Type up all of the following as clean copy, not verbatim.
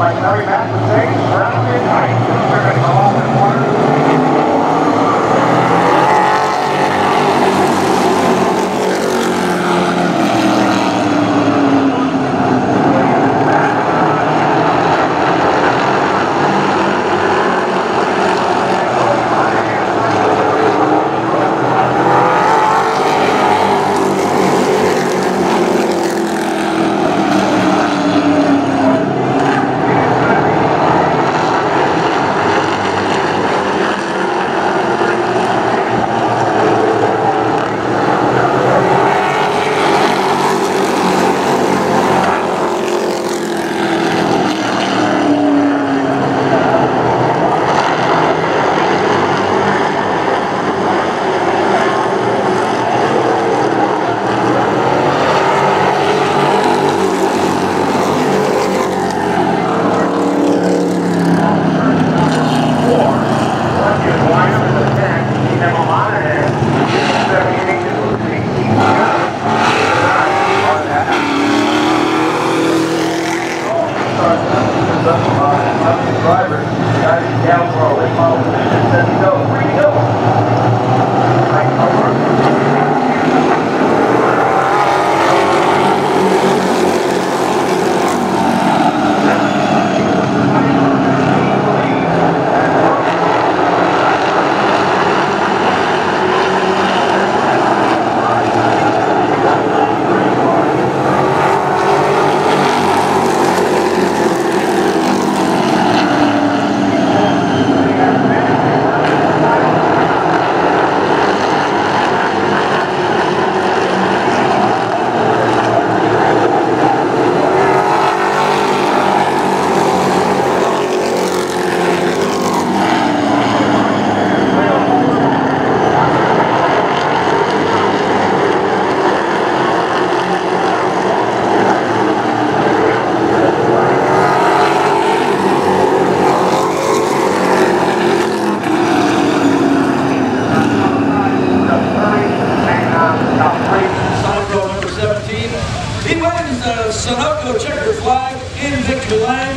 by Terry Matheson, round in height. They're going to come off the corner. Driver, guys down for a late model position, says he goes, where you go? He wins the Sunoco Checker Flag in victory lane.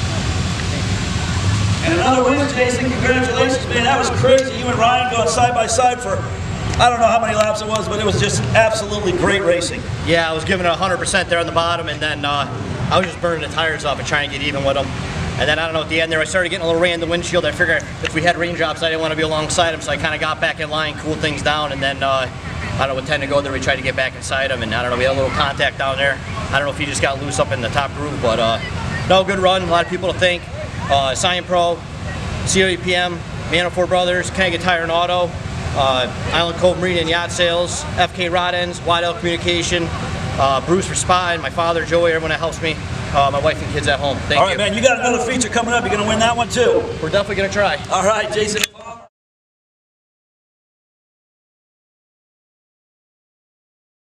And another win, Jason. Congratulations, man. That was crazy. You and Ryan going side by side for, I don't know how many laps it was, but it was just absolutely great racing. Yeah, I was giving it 100% there on the bottom, and then I was just burning the tires off and trying to get even with them. And then, I don't know, at the end there, I started getting a little rain in the windshield. I figured if we had raindrops, I didn't want to be alongside him, so I kind of got back in line, cooled things down, and then, I don't know, with 10 to go there, we tried to get back inside him, and I don't know, we had a little contact down there. I don't know if he just got loose up in the top groove, but no, good run, a lot of people to thank. Scion Pro, COEPM, Manafort Brothers, Connecticut Tire and Auto, Island Cove Marine and Yacht Sales, FK Rod Ends, Waddell Communication, Bruce for Spotting, my father, Joey, everyone that helps me, my wife and kids at home. Thank you. All right, man, you got another feature coming up. You're going to win that one too. We're definitely going to try. All right, Jason.